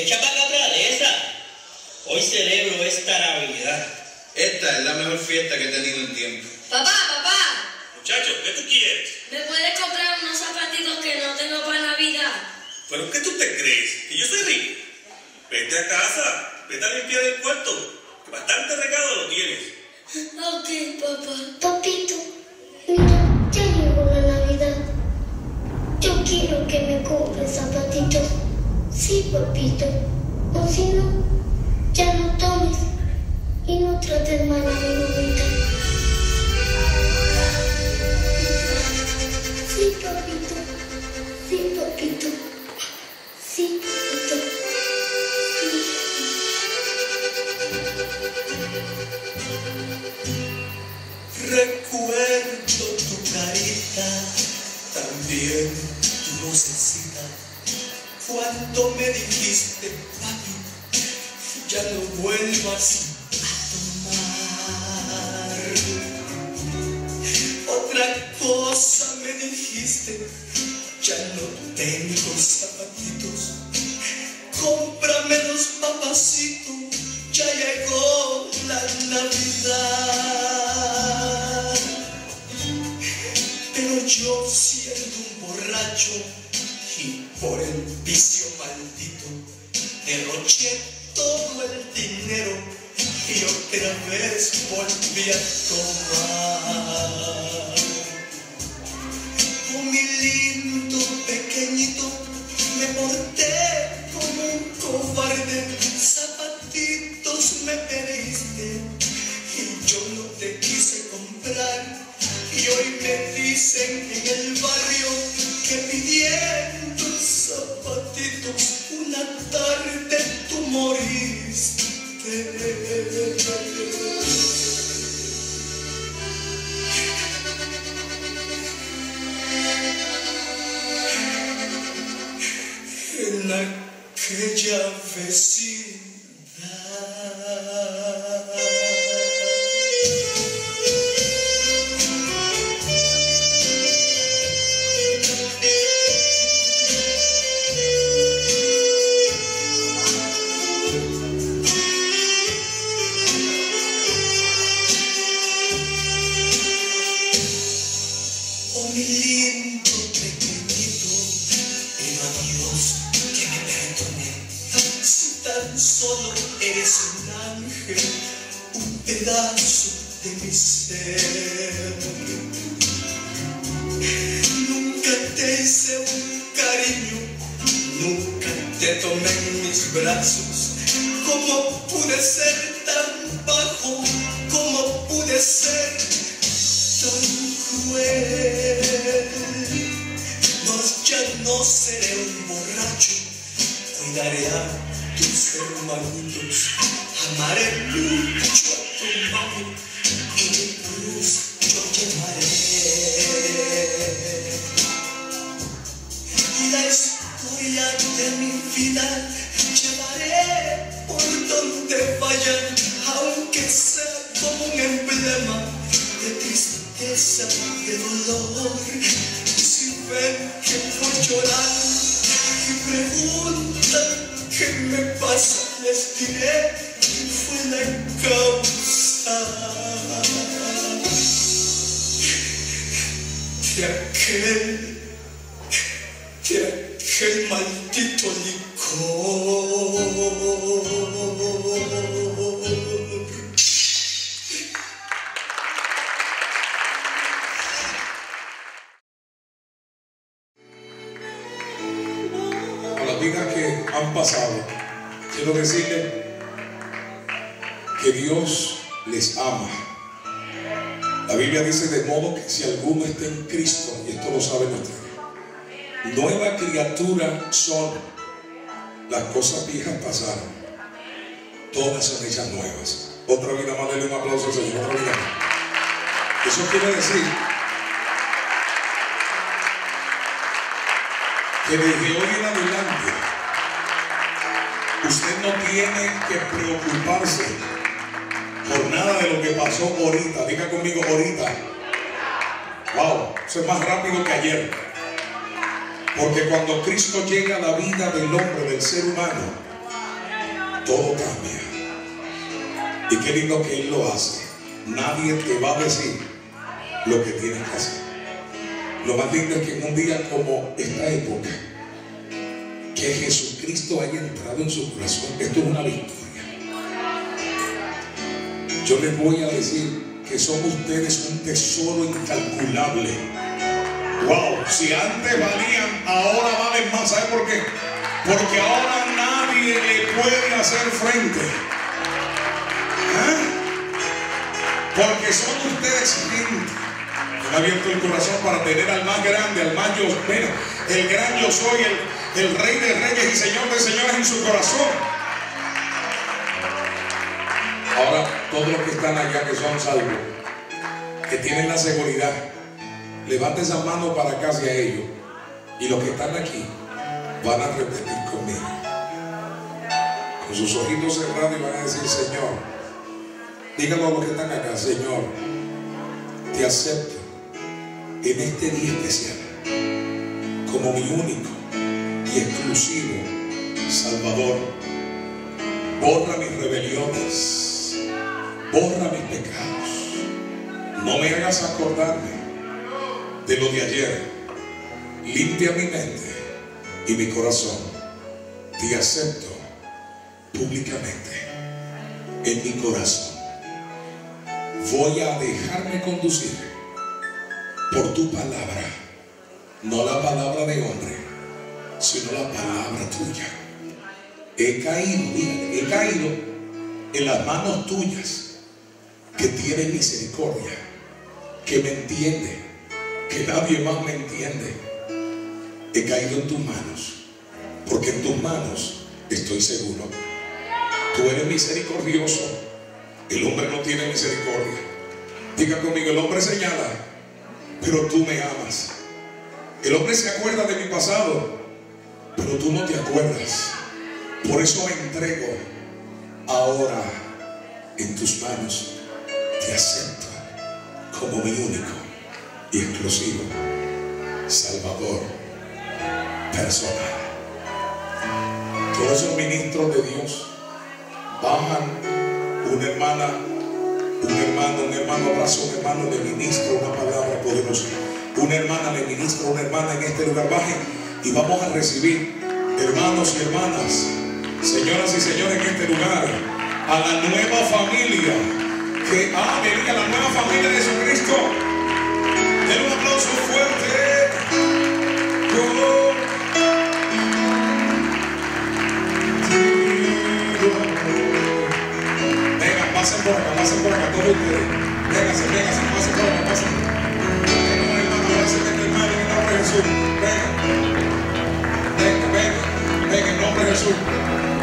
Echa para acá atrás de esa. Hoy celebro esta Navidad. Esta es la mejor fiesta que he tenido en tiempo. Papá. Muchacho, ¿qué tú quieres? ¿Me puedes comprar unos zapatitos que no tengo para Navidad? ¿Pero qué tú te crees? ¿Que yo soy rico? Vete a casa, vete a limpiar el cuarto, que bastante regalo lo tienes. Ok, papá. Papito, mira, ya llegó la Navidad. Yo quiero que me compres zapatitos. Sí, papito. O si no, ya no tomes y no trates mal a mi mamita. Sí, papito. Sí, papito. Sí, papito. Recuerdo tu carita, también tu vocecita, cuando me dijiste, papi, ya no vuelvas a tomar. Otra cosa me dijiste, ya no tengo zapatitos, cómprame los papacitos, ya llegó la Navidad. Pero yo siendo un borracho y por el vicio maldito derroché todo el dinero y otra vez volví a tomar. Oh, mi lindo pequeñito, me porté como un cobarde, zapatitos me pediste y yo no te quise comprar. Y hoy me dicen en el barrio que pidiendo zapatitos una tarde tú moriste. En aquella vecindad. Solo eres un ángel, un pedazo de mi ser. Nunca te hice un cariño, nunca te tomé en mis brazos. ¿Cómo pude ser tan bajo? ¿Cómo pude ser tan cruel? Mas ya no seré un borracho, cuidaré a tus hermanitos, amaré mucho a tu mami y mi cruz yo llevaré. Y la historia de mi vida llevaré por donde vaya, aunque sea como un emblema de tristeza, de dolor. Si ven que voy llorando y preguntan ¿qué me pasa? Les diré que fue la causa de aquel maldito licor. A las vidas que han pasado, quiero decirles que Dios les ama. La Biblia dice de modo que si alguno está en Cristo, y esto lo saben ustedes, nueva criatura son. Las cosas viejas pasaron, todas son hechas nuevas. Otra vida más, denle un aplauso al Señor. Otra vida más. Eso quiere decir que desde hoy en adelante usted no tiene que preocuparse por nada de lo que pasó ahorita. Diga conmigo ahorita. Wow, eso es más rápido que ayer. Porque cuando Cristo llega a la vida del hombre, del ser humano, todo cambia. Y qué lindo que Él lo hace. Nadie te va a decir lo que tienes que hacer. Lo más lindo es que en un día como esta época, que Jesucristo haya entrado en su corazón, esto es una victoria. Yo les voy a decir que son ustedes un tesoro incalculable. Wow, si antes valían, ahora valen más. ¿Sabe por qué? Porque ahora nadie le puede hacer frente. Porque son ustedes gente. Han abierto el corazón para tener al más grande, al más yo. Mira, el gran yo soy, el Rey de Reyes y Señor de Señores en su corazón. Ahora, todos los que están allá que son salvos, que tienen la seguridad, levanten esa mano para acá hacia ellos. Y los que están aquí van a repetir conmigo, con sus ojitos cerrados, y van a decir: Señor, díganlo a los que están acá: Señor, te acepto en este día especial como mi único y exclusivo Salvador. Borra mis rebeliones, borra mis pecados, no me hagas acordarme de lo de ayer. Limpia mi mente y mi corazón. Te acepto públicamente en mi corazón. Voy a dejarme conducir por tu palabra, no la palabra de hombre, sino la palabra tuya. He caído, dígale, he caído en las manos tuyas, que tienen misericordia, que me entiende, que nadie más me entiende. He caído en tus manos, porque en tus manos estoy seguro. Tú eres misericordioso. El hombre no tiene misericordia. Diga conmigo: el hombre señala, pero tú me amas. El hombre se acuerda de mi pasado, pero tú no te acuerdas. Por eso me entrego ahora en tus manos. Te acepto como mi único y exclusivo Salvador personal. Todos esos ministros de Dios bajan. Una hermana, un hermano abraza a un hermano, le ministra una palabra poderosa. Una hermana le ministra a una hermana en este lugar. Bajen y vamos a recibir, hermanos y hermanas, señoras y señores, en este lugar, a la nueva familia que ha venido, a la nueva familia de Jesucristo. Den un aplauso fuerte. Pasen por acá, todos ustedes. Vénganse, pasen por acá, pasen. Vengan, hermano, pasen, hermano, en el nombre de Jesús. Vengan, en nombre de Jesús.